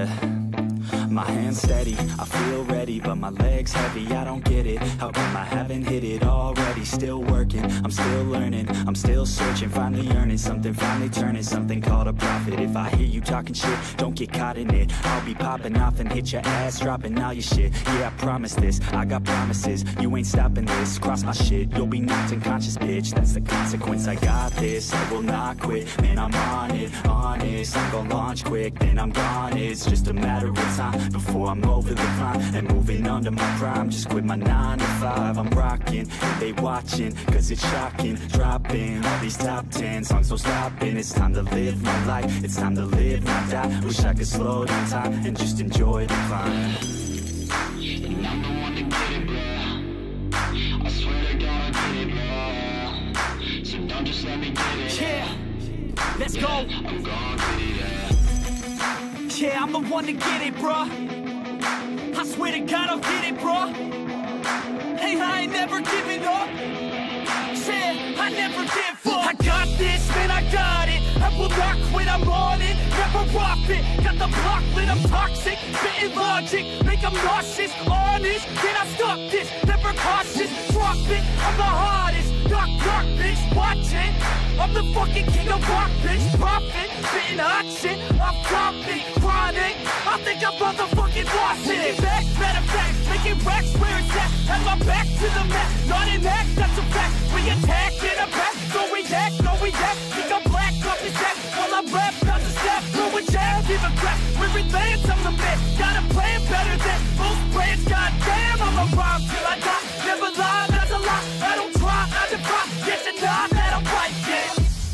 My hands steady, I feel ready, but my legs heavy, I don't get it. How come I haven't hit it already? Still working, I'm still learning, I'm still searching, finally earning something, finally turning something called a profit. If I hear you talking shit, don't get caught in it. I'll be popping off and hit your ass, dropping all your shit. Yeah, I promise this, I got promises, you ain't stopping this. Cross my shit, you'll be knocked unconscious, bitch. That's the consequence, I got this, I will not quit. Man, I'm on it, honest, I'm gon' launch quick, then I'm gone. It's just a matter of time before I'm over the climb and moving under my prime. Just quit my 9 to 5, I'm rocking, and they watching, cause it's shocking. Dropping all these top 10 songs, no stopping. It's time to live my life, it's time to live, not die. Wish I could slow down time and just enjoy the climb. And I'm the one to get it, bro. I swear to God I'll get it, bro. So don't just let me get it. Yeah, let's go. I'm gon' get it, yeah. Yeah, I'm the one to get it, bruh. I swear to God I'll get it, bruh. Hey, I ain't never giving up. Yeah, I never give up. I got this, man, I got it. I will not quit, I'm on it. Never off it. Got the block lit, I'm toxic. Spitting logic, make them nauseous. Honest, can I stop this? Never cautious, drop it. I'm the hardest. Knock, knock, bitch, watch it. I'm the fucking king of rock, bitch. Profit, spitting hot shit. I'm topic, chronic. I think I'm motherfucking lost it. Back, matter of fact, making racks where it's at. Have my back to the mat, not an act, that's a fact. We attack in a back, no react, no react. Think I'm black, off his back. While I rap, not to step, throw a jab, give a crap. We're advanced, I'm the man. Got a plan better than most brands. Goddamn, I'm a rhyme till I die. Never lie, that's a lie. I don't try, I defy. Yes and not, that I'm right, yeah.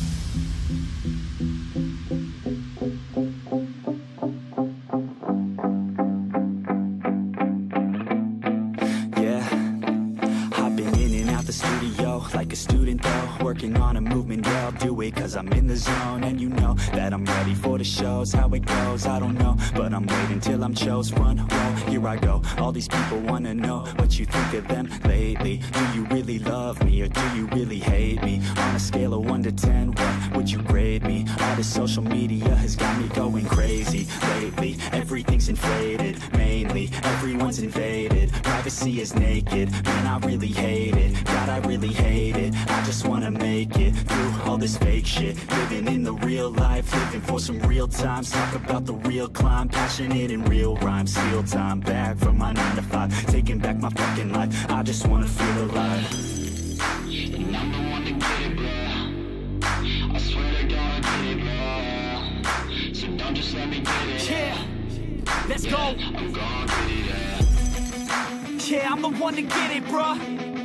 Like a student though, working on a movement, yeah, I'll do it cause I'm in the zone. And you know that I'm ready for the shows. How it goes, I don't know, but I'm waiting till I'm chose. Front row, here I go. All these people wanna know what you think of them lately. Do you really love me or do you really hate me? On a scale of 1 to 10, what would you grade me? All this social media has got me going crazy lately. Everything's inflated, mainly everyone's invaded. Privacy is naked, man, I really hate it. God, I really hate it. I just wanna make it through all this fake shit. Living in the real life, living for some real times. Talk about the real climb, passionate in real rhymes. Steal time back from my 9 to 5, taking back my fucking life. I just wanna feel alive. And I'm the one to get it, bro. I swear to God I'll get it, bro. So don't just let me get it. Yeah, let's go. I'm gon' get it, yeah. Yeah, I'm the one to get it, bruh.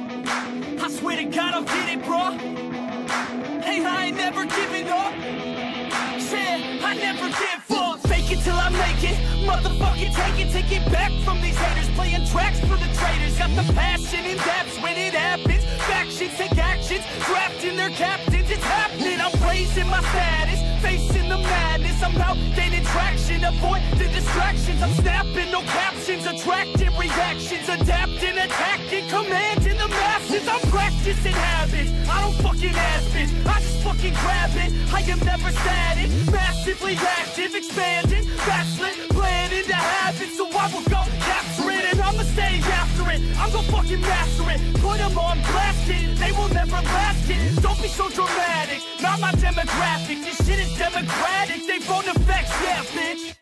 I swear to God I'll get it, bruh. Hey, I ain't never giving up. Yeah, I never give up. Fake it till I make it. Motherfucking take it back from these haters. Playing tracks for the traitors. Got the passion in depths when it happens. Factions take actions, drafting their captains. It's happening, I'm raising my status. Facing the madness, I'm out gaining traction. Avoid the distractions, I'm snapping, no captions. Attracting reactions, adapting, attacking, commanding the masses. I'm practicing habits, I don't fucking ask it, I just fucking grab it. I am never static, massively active, expanding, backslid, planning to have it. So I will go capture it and I'ma stay after it. I'm gonna fucking master it, put them on blast it. They will never last it, don't be so dramatic. Not my demographic, this shit is democratic. They phone effects, yeah bitch.